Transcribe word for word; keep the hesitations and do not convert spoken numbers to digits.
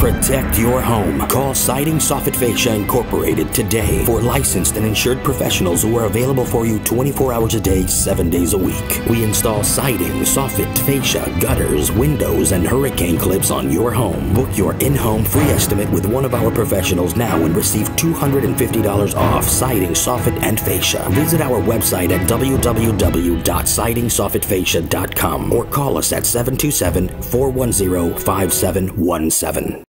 Protect your home. Call Siding Soffit Fascia Incorporated today for licensed and insured professionals who are available for you twenty-four hours a day, seven days a week. We install siding, soffit, fascia, gutters, windows, and hurricane clips on your home. Book your in-home free estimate with one of our professionals now and receive two hundred fifty dollars off siding, soffit, and fascia. Visit our website at w w w dot siding soffit fascia dot com or call us at seven two seven, four one zero, five seven one seven.